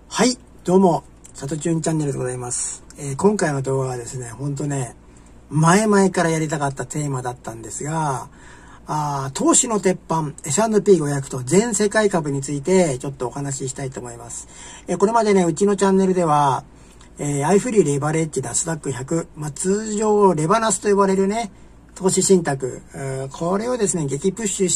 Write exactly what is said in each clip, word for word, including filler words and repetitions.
はい、どうも、さとちゅんチャンネルでございます。えー、今回の動画はですね、ほんとね、前々からやりたかったテーマだったんですが、あ投資の鉄板 エスアンドピーごひゃく と全世界株についてちょっとお話ししたいと思います。えー、これまでね、うちのチャンネルでは、えー、アイフリーレバレッジナスダックひゃく、まあ、通常レバナスと呼ばれるね、投資信託、えー、これをですね、激プッシュして、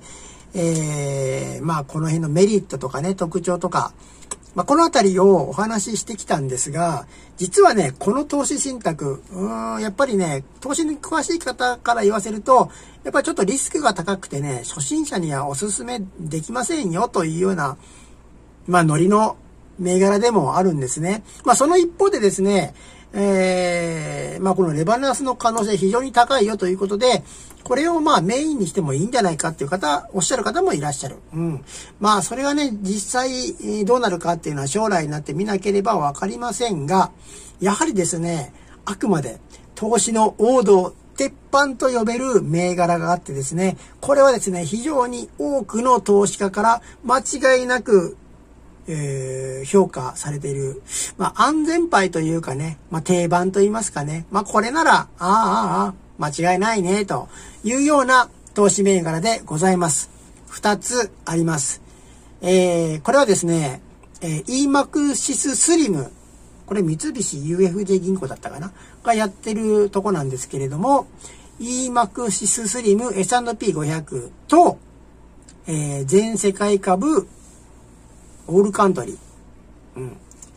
えー、まあこの辺のメリットとかね、特徴とか、まあ、このあたりをお話ししてきたんですが、実はね、この投資信託、うーん、やっぱりね、投資に詳しい方から言わせると、やっぱりちょっとリスクが高くてね、初心者にはお勧めできませんよというような、まあ、ノリの銘柄でもあるんですね。まあ、その一方でですね、えー、まあ、このレバナスの可能性非常に高いよということで、これをまあメインにしてもいいんじゃないかっていう方、おっしゃる方もいらっしゃる。うん。まあそれがね、実際どうなるかっていうのは将来になってみなければわかりませんが、やはりですね、あくまで投資の王道、鉄板と呼べる銘柄があってですね、これはですね、非常に多くの投資家から間違いなく、えー、評価されている。まあ安全牌というかね、まあ定番と言いますかね。まあこれなら、ああ、ああ、間違いないね、というような投資銘柄でございます。二つあります。えー、これはですね、えー、イーマクシススリム。これ三菱 ユーエフジェー 銀行だったかながやってるとこなんですけれども、イーマクシススリム エスアンドピーごひゃく と、えー、全世界株オールカントリー。うん。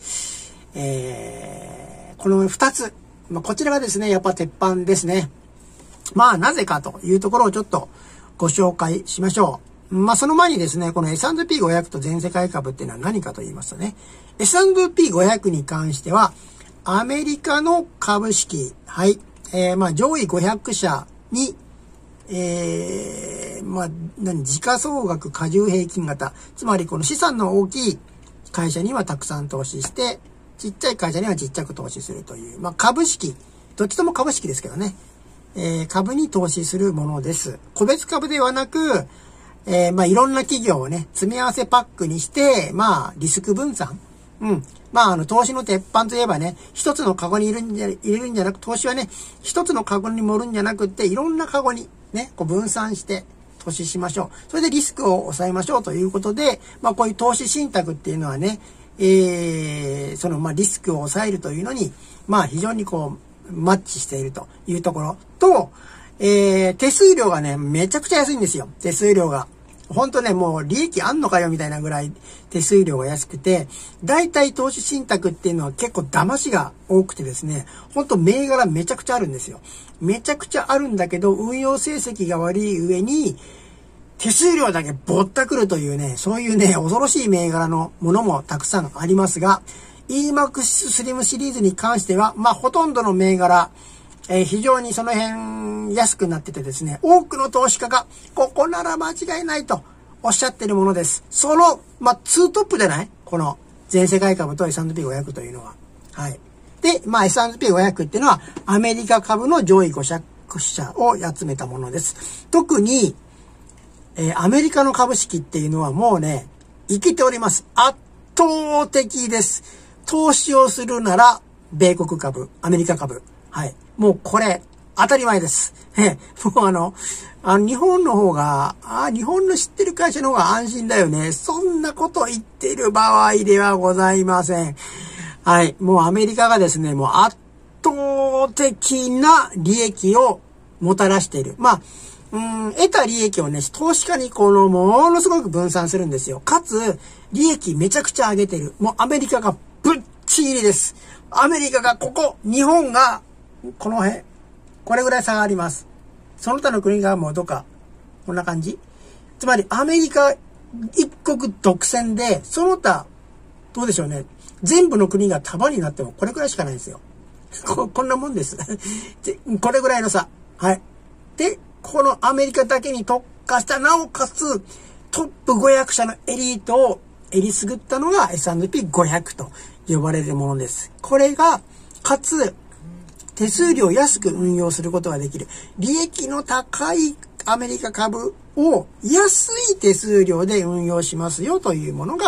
えー、この二つ。まあ、こちらがですね、やっぱ鉄板ですね。まあ、なぜかというところをちょっとご紹介しましょう。まあ、その前にですね、この エスアンドピーごひゃく と全世界株っていうのは何かと言いますとね、エスアンドピーごひゃく に関しては、アメリカの株式、はい、えー、まあ、上位ごひゃくしゃに、えー、まあ、何、時価総額加重平均型。つまり、この資産の大きい会社にはたくさん投資して、ちっちゃい会社にはちっちゃく投資するという、まあ、株式、どっちとも株式ですけどね。えー、株に投資するものです。個別株ではなく、えー、まあ、いろんな企業をね、積み合わせパックにして、まあ、リスク分散。うん。まあ、あの、投資の鉄板といえばね、一つのカゴに入れるんじゃ、入れるんじゃなく、投資はね、一つのカゴに盛るんじゃなくって、いろんなカゴにね、こう分散して投資しましょう。それでリスクを抑えましょうということで、まあ、こういう投資信託っていうのはね、えー、その、まあ、リスクを抑えるというのに、まあ、非常にこう、マッチしているというところと、えー、手数料がね、めちゃくちゃ安いんですよ。手数料が。ほんとね、もう利益あんのかよみたいなぐらい手数料が安くて、大体投資信託っていうのは結構騙しが多くてですね、ほんと銘柄めちゃくちゃあるんですよ。めちゃくちゃあるんだけど、運用成績が悪い上に、手数料だけぼったくるというね、そういうね、恐ろしい銘柄のものもたくさんありますが、イーマックス スリムシリーズに関しては、まあ、ほとんどの銘柄、えー、非常にその辺安くなっててですね、多くの投資家が、ここなら間違いないとおっしゃってるものです。その、まあ、ツートップじゃない?この全世界株と エスアンドピーごひゃく というのは。はい。で、まあ、エスアンドピーごひゃく っていうのは、アメリカ株の上位ごひゃくしゃを集めたものです。特に、えー、アメリカの株式っていうのはもうね、生きております。圧倒的です。投資をするなら、米国株、アメリカ株。はい。もうこれ、当たり前です。え、もうあの、あの、日本の方が、あ、日本の知ってる会社の方が安心だよね。そんなこと言ってる場合ではございません。はい。もうアメリカがですね、もう圧倒的な利益をもたらしている。まあ、うん、得た利益をね、投資家にこの、ものすごく分散するんですよ。かつ、利益めちゃくちゃ上げてる。もうアメリカがぶっちぎりです。アメリカがここ、日本が、この辺、これぐらい差があります。その他の国がもうどっか、こんな感じ?つまりアメリカ一国独占で、その他、どうでしょうね。全部の国が束になってもこれくらいしかないんですよ。こ, こんなもんです。これぐらいの差。はい。で、このアメリカだけに特化した、なおかつトップごひゃくしゃのエリートをえりすぐったのが エスアンドピーごひゃく と呼ばれるものです。これが、かつ、手数料を安く運用することができる。利益の高いアメリカ株を安い手数料で運用しますよというものが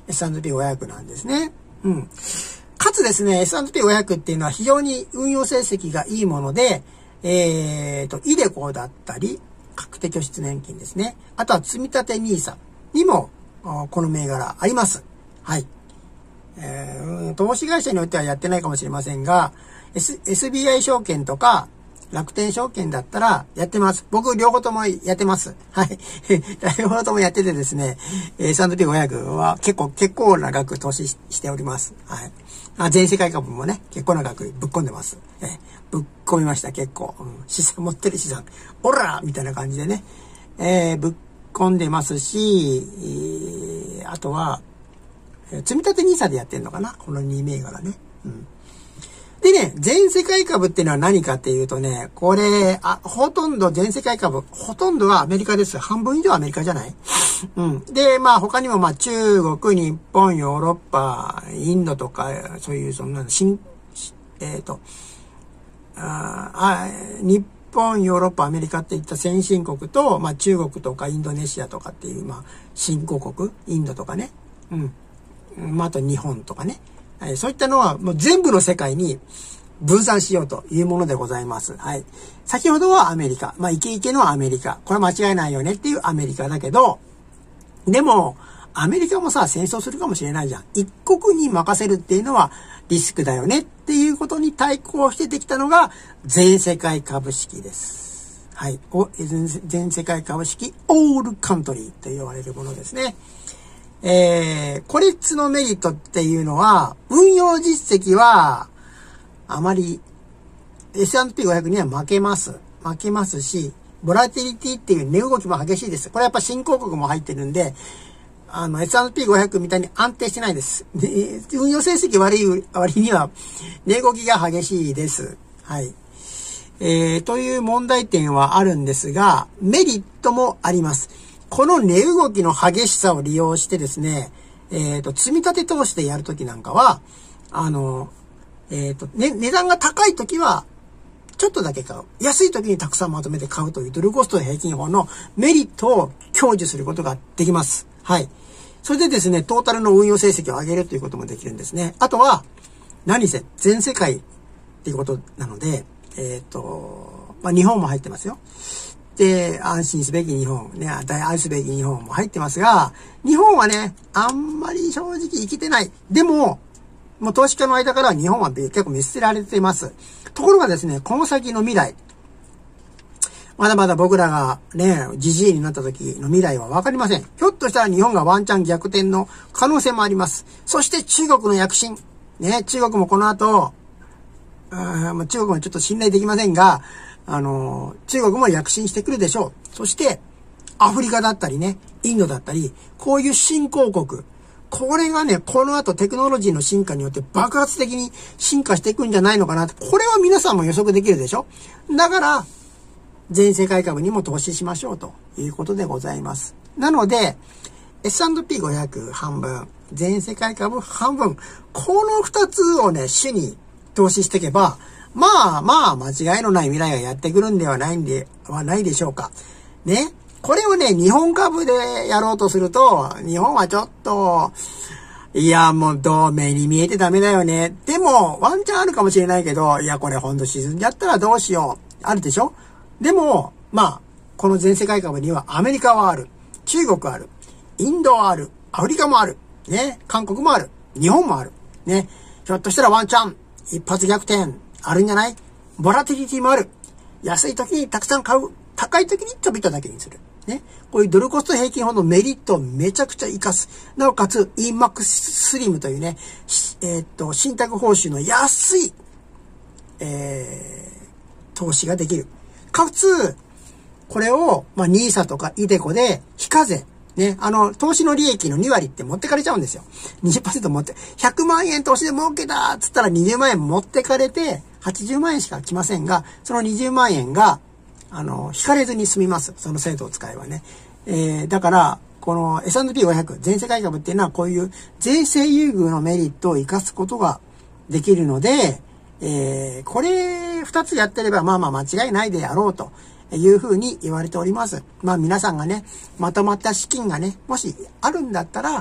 エスアンドピーごひゃく なんですね。うん。かつですね、エスアンドピーごひゃく っていうのは非常に運用成績がいいもので、えっと、イデコだったり、確定拠出年金ですね。あとは積立 ニーサ にも、この銘柄あります。はい。えー、投資会社によってはやってないかもしれませんが、S、エスビーアイ 証券とか、楽天証券だったらやってます。僕両方ともやってます。はい。両方ともやっててですね、エスアンドピーごひゃく は結構、結構な額投資しております。はい。あ、全世界株もね、結構な額ぶっ込んでます。えー、ぶっ込みました、結構。うん、資産、持ってる資産。オラーみたいな感じでね、えー、ぶっ込んでますし、えー、あとは、積み立てニーサでやってんのかなこのに銘柄ね。うん。でね、全世界株っていうのは何かっていうとね、これ、あ、ほとんど全世界株、ほとんどはアメリカです。半分以上アメリカじゃない？うん。で、まあ他にもまあ中国、日本、ヨーロッパ、インドとか、そういうそんな、新、えっと、ああ、日本、ヨーロッパ、アメリカっていった先進国と、まあ中国とかインドネシアとかっていう、まあ新興国、インドとかね。うん。まああと日本とかね。はい、そういったのはもう全部の世界に分散しようというものでございます。はい。先ほどはアメリカ。まあ、イケイケのアメリカ。これは間違いないよねっていうアメリカだけど、でも、アメリカもさ、戦争するかもしれないじゃん。一国に任せるっていうのはリスクだよねっていうことに対抗してできたのが全世界株式です。はい。全世界株式オールカントリーと言われるものですね。えー、これつのメリットっていうのは、運用実績は、あまり、エスアンドピーごひゃく には負けます。負けますし、ボラティリティっていう値動きも激しいです。これはやっぱ新興国も入ってるんで、あの、エスアンドピーごひゃく みたいに安定してないです。で、運用成績悪い割には、値動きが激しいです。はい。えー、という問題点はあるんですが、メリットもあります。この値動きの激しさを利用してですね、えっと、積み立て投資でやるときなんかは、あの、えっと、ね、値段が高いときは、ちょっとだけ買う。安いときにたくさんまとめて買うというドルコスト平均法のメリットを享受することができます。はい。それでですね、トータルの運用成績を上げるということもできるんですね。あとは、何せ全世界っていうことなので、えっと、まあ、日本も入ってますよ。で、安心すべき日本、ね、大愛すべき日本も入ってますが、日本はね、あんまり正直生きてない。でも、もう投資家の間からは日本は結構見捨てられています。ところがですね、この先の未来、まだまだ僕らがね、じじいになった時の未来はわかりません。ひょっとしたら日本がワンチャン逆転の可能性もあります。そして中国の躍進。ね、中国もこの後、あ中国もちょっと信頼できませんが、あの、中国も躍進してくるでしょう。そして、アフリカだったりね、インドだったり、こういう新興国。これがね、この後テクノロジーの進化によって爆発的に進化していくんじゃないのかなって。これは皆さんも予測できるでしょ。だから、全世界株にも投資しましょうということでございます。なので、エスアンドピーごひゃく 半分、全世界株半分。この二つをね、主に投資していけば、まあまあ間違いのない未来がやってくるんではないんではないでしょうか。ね。これをね、日本株でやろうとすると、日本はちょっと、いやもうどう目に見えてダメだよね。でも、ワンチャンあるかもしれないけど、いやこれほんと沈んじゃったらどうしよう。あるでしょ？でも、まあ、この全世界株にはアメリカはある。中国ある。インドはある。アフリカもある。ね。韓国もある。日本もある。ね。ひょっとしたらワンチャン、一発逆転。あるんじゃない？ボラティリティもある。安い時にたくさん買う。高い時にちょびっとだけにする。ね。こういうドルコスト平均法のメリットをめちゃくちゃ活かす。なおかつ、イーマックス スリムというね、えー、っと、信託報酬の安い、えー、投資ができる。かつ、これを、まあ、ニーサ とかイデコで非課税。ね。あの、投資の利益のに割って持ってかれちゃうんですよ。にじゅっパーセント 持って、ひゃくまんえん投資で儲けたっつったらにじゅうまんえん持ってかれて、はちじゅうまんえんしか来ませんが、そのにじゅうまんえんが、あの、引かれずに済みます。その制度を使えばね。えー、だから、この エスアンドピーごひゃく 全世界株っていうのはこういう税制優遇のメリットを活かすことができるので、えー、これ二つやってればまあまあ間違いないであろうというふうに言われております。まあ皆さんがね、まとまった資金がね、もしあるんだったら、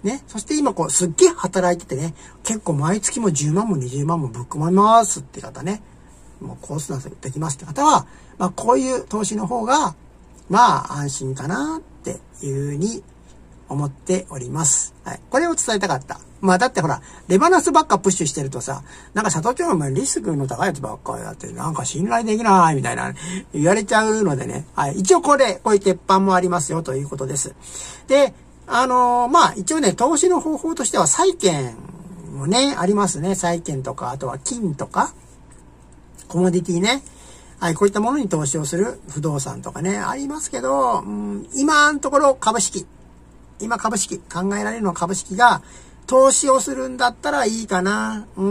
ね。そして今こう、すっげえ働いててね、結構毎月もじゅうまんもにじゅうまんもぶっ込まますって方ね、もうコースなんできますって方は、まあこういう投資の方が、まあ安心かなっていうふうに思っております。はい。これを伝えたかった。まあだってほら、レバナスばっかプッシュしてるとさ、なんか佐藤町もリスクの高いやつばっかりだって、なんか信頼できないみたいな言われちゃうのでね。はい。一応これ、こういう鉄板もありますよということです。で、あのー、まあ一応ね、投資の方法としては債券もね、ありますね。債券とか、あとは金とか、コモディティね。はい、こういったものに投資をする不動産とかね、ありますけど、うん、今のところ株式。今株式、考えられるのは株式が、投資をするんだったらいいかな。うん。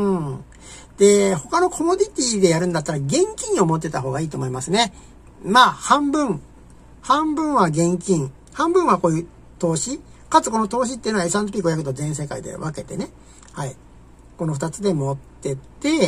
で、他のコモディティでやるんだったら現金を持ってた方がいいと思いますね。まあ、半分。半分は現金。半分はこういう投資。かつこの投資っていうのは エスアンドピーごひゃく と全世界で分けてね。はい。この二つで持ってって、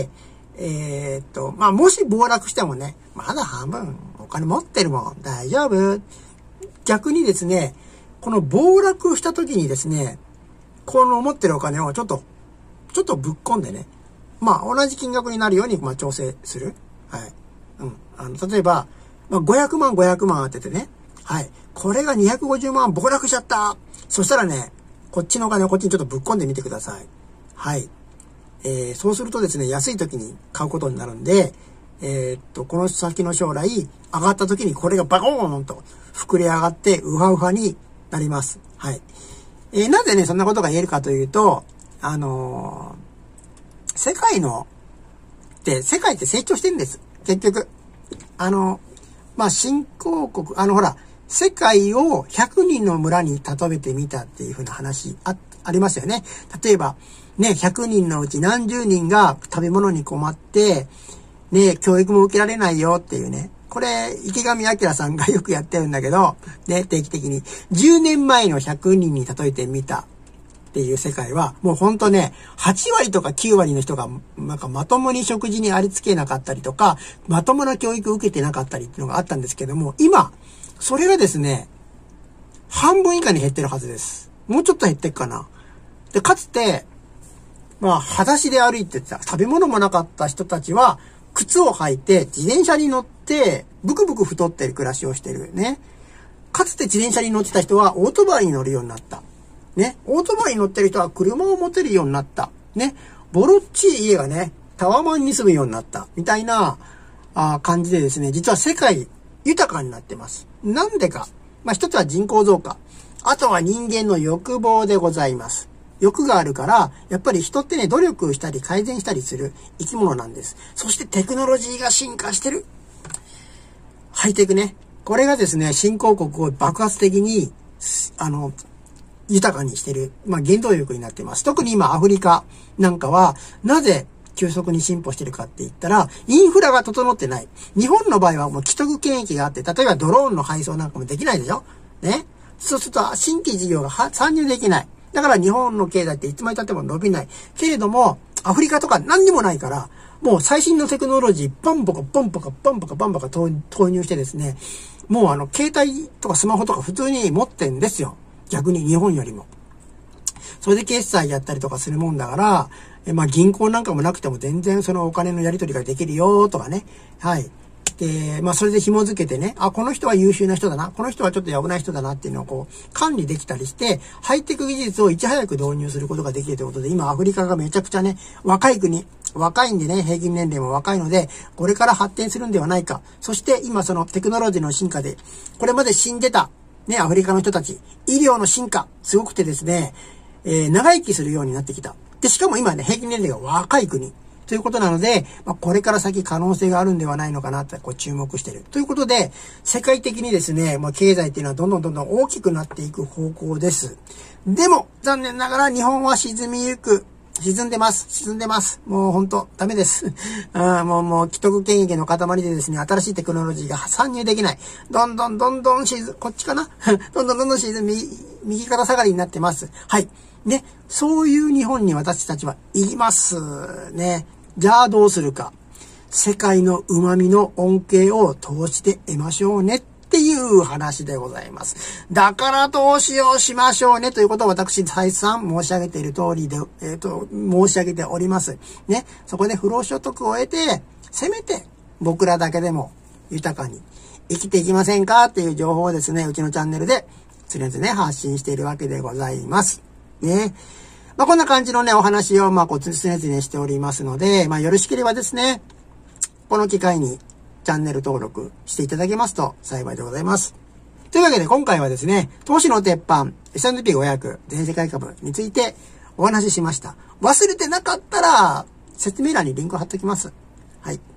えー、っと、まあ、もし暴落してもね、まだ半分お金持ってるもん。大丈夫。逆にですね、この暴落した時にですね、この持ってるお金をちょっと、ちょっとぶっ込んでね、まあ、同じ金額になるように、まあ、調整する。はい。うん。あの、例えば、まあ、ごひゃくまん、ごひゃくまん当ててね、はい。これがにひゃくごじゅうまん暴落しちゃった。そしたらね、こっちのお金をこっちにちょっとぶっ込んでみてください。はい。えー、そうするとですね、安い時に買うことになるんで、えー、っと、この先の将来、上がった時にこれがバコーンと膨れ上がって、ウハウハになります。はい。えー、なぜね、そんなことが言えるかというと、あのー、世界の、って、世界って成長してるんです。結局。あの、まあ、新興国、あの、ほら、世界をひゃくにんの村に例えてみたっていう風な話あ、ありますよね。例えば、ね、ひゃくにんのうち何十人が食べ物に困って、ね、教育も受けられないよっていうね。これ、池上彰さんがよくやってるんだけど、ね、定期的に。じゅうねんまえのひゃくにんに例えてみたっていう世界は、もうほんとね、はちわりとかきゅうわりの人が、なんかまともに食事にありつけなかったりとか、まともな教育を受けてなかったりっていうのがあったんですけども、今、それがですね、半分以下に減ってるはずです。もうちょっと減ってっかな。で、かつて、まあ、裸足で歩いてた、食べ物もなかった人たちは、靴を履いて、自転車に乗って、ブクブク太ってる暮らしをしてるね。かつて自転車に乗ってた人は、オートバイに乗るようになった。ね。オートバイに乗ってる人は車を持てるようになった。ね。ボロっちい家がね、タワマンに住むようになった。みたいな、あ感じでですね、実は世界豊かになってます。なんでか。まあ、一つは人口増加。あとは人間の欲望でございます。欲があるから、やっぱり人ってね、努力したり改善したりする生き物なんです。そしてテクノロジーが進化してる。ハイテクね。これがですね、新興国を爆発的に、あの、豊かにしてる、まあ、原動力になっています。特に今アフリカなんかは、なぜ急速に進歩してるかって言ったら、インフラが整ってない。日本の場合はもう既得権益があって、例えばドローンの配送なんかもできないでしょね。そうすると新規事業が参入できない。だから日本の経済っていつまで経っても伸びない。けれども、アフリカとか何にもないから、もう最新のテクノロジー、バンポカバンポカバンポカバンポカ投入してですね、もうあの、携帯とかスマホとか普通に持ってんですよ。逆に日本よりも。それで決済やったりとかするもんだから、えまあ銀行なんかもなくても全然そのお金のやり取りができるよとかね。はい。で、まあそれで紐付けてね、あ、この人は優秀な人だな、この人はちょっと危ない人だなっていうのをこう管理できたりして、ハイテク技術をいち早く導入することができるということで、今アフリカがめちゃくちゃね、若い国、若いんでね、平均年齢も若いので、これから発展するんではないか。そして今そのテクノロジーの進化で、これまで死んでた、ね、アフリカの人たち、医療の進化、すごくてですね、えー、長生きするようになってきた。で、しかも今ね、平均年齢が若い国。ということなので、まあ、これから先可能性があるんではないのかなってこう注目している。ということで、世界的にですね、まあ、経済っていうのはどんどんどんどん大きくなっていく方向です。でも、残念ながら日本は沈みゆく。沈んでます。沈んでます。もう本当ダメです。あもう、もう、既得権益の塊でですね、新しいテクノロジーが参入できない。どんどんどんどん沈む、こっちかなどんどんどんどん沈み、右肩下がりになってます。はい。ね、そういう日本に私たちはいますね。じゃあどうするか。世界の旨味の恩恵を投資で得ましょうねっていういう話でございます。だから投資をしましょうねということを私再三申し上げている通りで、えっと、申し上げております。ね。そこで不労所得を得て、せめて僕らだけでも豊かに生きていきませんかっていう情報をですね、うちのチャンネルで常々ね、発信しているわけでございます。ね。まあ、こんな感じのね、お話を、まあ、こう、常々しておりますので、まあ、よろしければですね、この機会にチャンネル登録していただけますと幸いでございます。というわけで今回はですね、投資の鉄板 エスアンドピーごひゃく 全世界株についてお話ししました。忘れてなかったら説明欄にリンクを貼っておきます。はい。